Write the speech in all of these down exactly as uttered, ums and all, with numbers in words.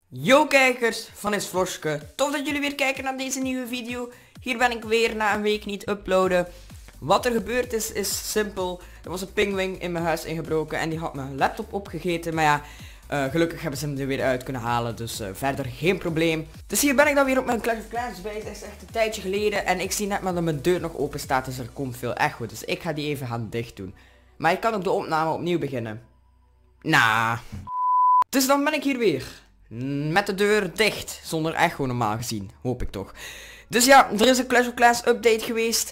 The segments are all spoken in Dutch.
Yo kijkers van Is Vlogske, tof dat jullie weer kijken naar deze nieuwe video. Hier ben ik weer na een week niet uploaden. Wat er gebeurd is, is simpel. Er was een pinguïn in mijn huis ingebroken en die had mijn laptop opgegeten. Maar ja, uh, gelukkig hebben ze hem er weer uit kunnen halen, dus uh, verder geen probleem. Dus hier ben ik dan weer op mijn Clash of Clans bij. Het is echt een tijdje geleden en ik zie net maar dat mijn deur nog open staat, dus er komt veel echo. Dus ik ga die even gaan dicht doen. Maar ik kan ook de opname opnieuw beginnen. Nah. Dus dan ben ik hier weer. Met de deur dicht, zonder echo normaal gezien, hoop ik toch. Dus ja, er is een Clash of Clans update geweest.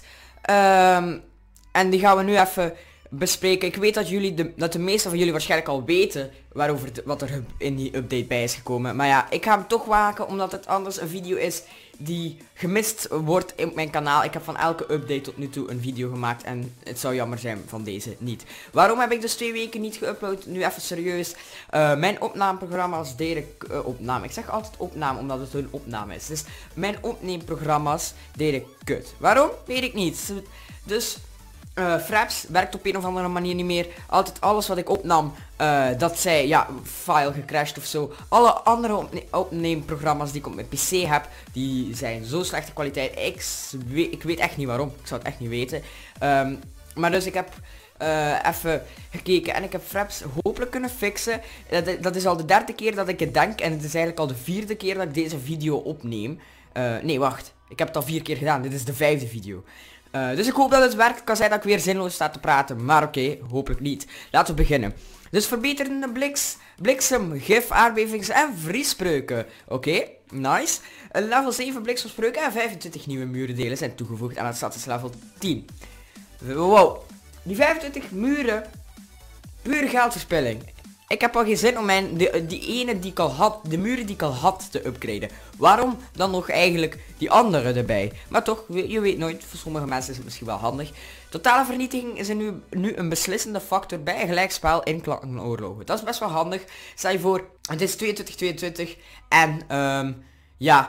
Um, en die gaan we nu even bespreken. Ik weet dat jullie, de, dat de meeste van jullie waarschijnlijk al weten waarover de, wat er in die update bij is gekomen. Maar ja, ik ga hem toch maken omdat het anders een video is die gemist wordt op mijn kanaal. Ik heb van elke update tot nu toe een video gemaakt en het zou jammer zijn van deze niet. Waarom heb ik dus twee weken niet geüpload? Nu even serieus. Uh, mijn opnameprogramma's deden uh, opname. Ik zeg altijd opname omdat het een opname is. Dus mijn opneemprogramma's deden kut. Waarom? Weet ik niet. Dus Uh, Fraps werkt op een of andere manier niet meer. Altijd alles wat ik opnam, uh, dat zei, ja, file gecrashed of zo. Alle andere opne opneemprogramma's die ik op mijn P C heb, die zijn zo slechte kwaliteit. Ik, weet, ik weet echt niet waarom. Ik zou het echt niet weten. Um, maar dus ik heb uh, even gekeken en ik heb Fraps hopelijk kunnen fixen. Dat, dat is al de derde keer dat ik het denk en het is eigenlijk al de vierde keer dat ik deze video opneem. Uh, nee, wacht. Ik heb het al vier keer gedaan. Dit is de vijfde video. Uh, dus ik hoop dat het werkt. Het kan zijn dat ik weer zinloos sta te praten. Maar oké, okay, hopelijk niet. Laten we beginnen. Dus verbeterende bliks, bliksem, gif, aardbevings en vriespreuken. Oké, okay, nice. Uh, level zeven bliksemspreuken en vijfentwintig nieuwe murendelen zijn toegevoegd aan het status level tien. Wow. Die vijfentwintig muren. Pure geldverspilling. Ik heb al geen zin om mijn, die, die ene die ik al had, de muren die ik al had te upgraden. Waarom dan nog eigenlijk die andere erbij? Maar toch, je weet nooit, voor sommige mensen is het misschien wel handig. Totale vernietiging is er nu, nu een beslissende factor bij een gelijkspel in klankenoorlogen. Dat is best wel handig. Stel je voor, het is tweeëntwintig tweeëntwintig en um, ja...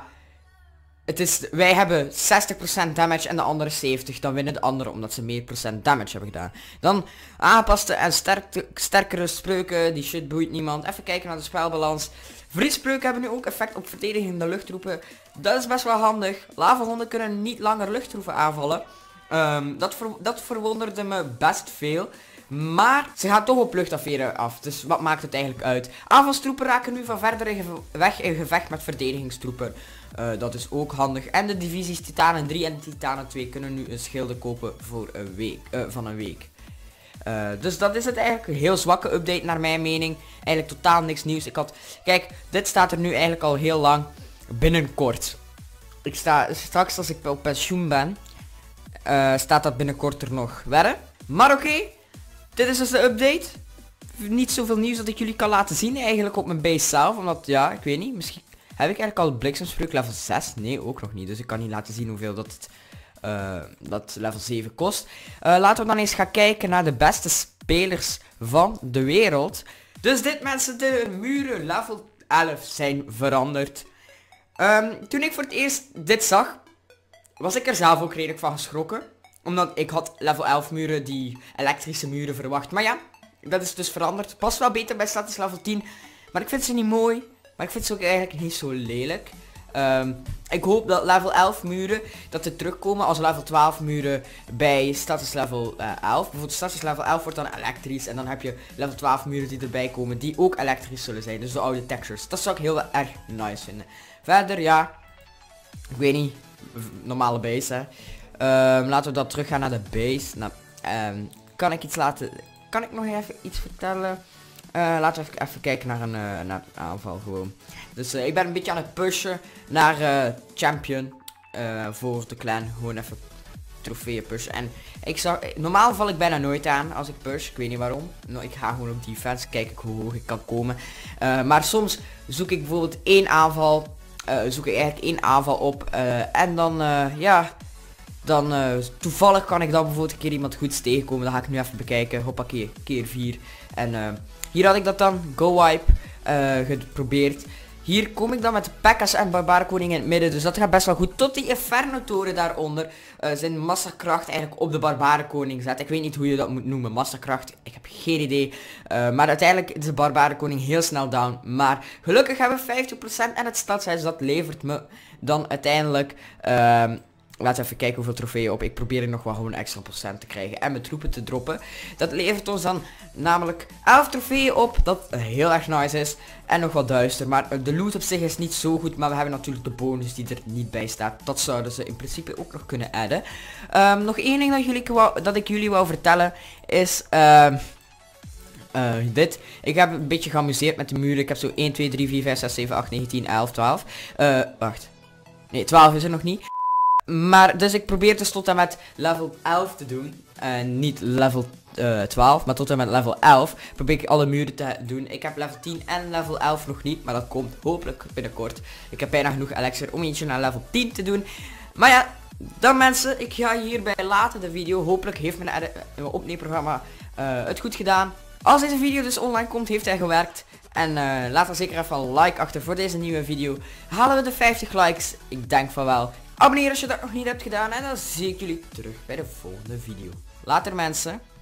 Het is, wij hebben zestig procent damage en de andere zeventig. Dan winnen de anderen omdat ze meer procent damage hebben gedaan. Dan aangepaste en sterkte, sterkere spreuken. Die shit boeit niemand. Even kijken naar de spelbalans. Vriespreuken hebben nu ook effect op verdedigende luchtroepen. Dat is best wel handig. Lavahonden kunnen niet langer luchtroepen aanvallen. Um, dat, ver, dat verwonderde me best veel. Maar ze gaan toch op luchtafveren af. Dus wat maakt het eigenlijk uit? Aanvalstroepen raken nu van verder in weg in gevecht met verdedigingstroepen. Uh, dat is ook handig. En de divisies Titanen drie en Titanen twee kunnen nu een schilden kopen voor een week, uh, van een week. Uh, dus dat is het eigenlijk. Een heel zwakke update naar mijn mening. Eigenlijk totaal niks nieuws. Ik had... Kijk, dit staat er nu eigenlijk al heel lang. Binnenkort. Ik sta... Straks als ik op pensioen ben, uh, staat dat binnenkort er nog. Wedden? Maar oké. Okay. Dit is dus de update. Niet zoveel nieuws dat ik jullie kan laten zien eigenlijk op mijn base zelf. Omdat, ja, ik weet niet. Misschien heb ik eigenlijk al het bliksemspreuk level zes. Nee, ook nog niet. Dus ik kan niet laten zien hoeveel dat het uh, dat level zeven kost. Uh, laten we dan eens gaan kijken naar de beste spelers van de wereld. Dus dit mensen, de muren level elf zijn veranderd. Um, toen ik voor het eerst dit zag, was ik er zelf ook redelijk van geschrokken. Omdat ik had level elf muren, die elektrische muren verwacht. Maar ja, dat is dus veranderd. Past wel beter bij status level tien. Maar ik vind ze niet mooi. Maar ik vind ze ook eigenlijk niet zo lelijk. Um, ik hoop dat level elf muren, dat er terugkomen als level twaalf muren bij status level uh, elf. Bijvoorbeeld status level elf wordt dan elektrisch. En dan heb je level twaalf muren die erbij komen, die ook elektrisch zullen zijn. Dus de oude textures. Dat zou ik heel erg nice vinden. Verder, ja. Ik weet niet. Normale base, hè. Um, laten we dan teruggaan naar de base. Nou, um, kan ik iets laten... Kan ik nog even iets vertellen? Uh, laten we even, even kijken naar een, uh, naar een aanval gewoon. Dus uh, ik ben een beetje aan het pushen naar uh, champion. Uh, voor de clan. Gewoon even trofeeën pushen. En ik zag... Normaal val ik bijna nooit aan als ik push. Ik weet niet waarom. Nou, ik ga gewoon op defense. Kijk ik hoe hoog ik kan komen. Uh, maar soms zoek ik bijvoorbeeld één aanval. Uh, zoek ik eigenlijk één aanval op. Uh, en dan, uh, ja... Dan uh, toevallig kan ik dan bijvoorbeeld een keer iemand goeds tegenkomen. Dat ga ik nu even bekijken. Hoppakee, keer vier. En uh, hier had ik dat dan. Go wipe. Uh, geprobeerd. Hier kom ik dan met de P.E.K.K.A.'s en Barbarenkoning in het midden. Dus dat gaat best wel goed. Tot die Inferno toren daaronder uh, zijn massakracht eigenlijk op de Barbarenkoning zet. Ik weet niet hoe je dat moet noemen. Massakracht. Ik heb geen idee. Uh, maar uiteindelijk is de Barbarenkoning heel snel down. Maar gelukkig hebben we vijftig procent en het stadshuis dat levert me dan uiteindelijk... Uh, Laten we even kijken hoeveel trofeeën op. Ik probeer er nog wel gewoon extra procent te krijgen. En mijn troepen te droppen. Dat levert ons dan namelijk elf trofeeën op. Dat heel erg nice is. En nog wat duister. Maar de loot op zich is niet zo goed. Maar we hebben natuurlijk de bonus die er niet bij staat. Dat zouden ze in principe ook nog kunnen adden. Um, nog één ding dat, jullie wou, dat ik jullie wou vertellen. Is... Uh, Uh, dit. Ik heb een beetje geamuseerd met de muren. Ik heb zo één, twee, drie, vier, vijf, zes, zeven, acht, negen, tien, elf, twaalf. Uh, wacht. Nee, twaalf is er nog niet. Maar dus ik probeer dus tot en met level elf te doen. En uh, niet level uh, twaalf, maar tot en met level elf probeer ik alle muren te doen. Ik heb level tien en level elf nog niet, maar dat komt hopelijk binnenkort. Ik heb bijna genoeg elixir om eentje naar level tien te doen. Maar ja, dan mensen, ik ga hierbij laten de video. Hopelijk heeft mijn, mijn opneemprogramma uh, het goed gedaan. Als deze video dus online komt, heeft hij gewerkt. En uh, laat er zeker even een like achter voor deze nieuwe video. Halen we de vijftig likes? Ik denk van wel. Abonneer als je dat nog niet hebt gedaan en dan zie ik jullie terug bij de volgende video. Later mensen.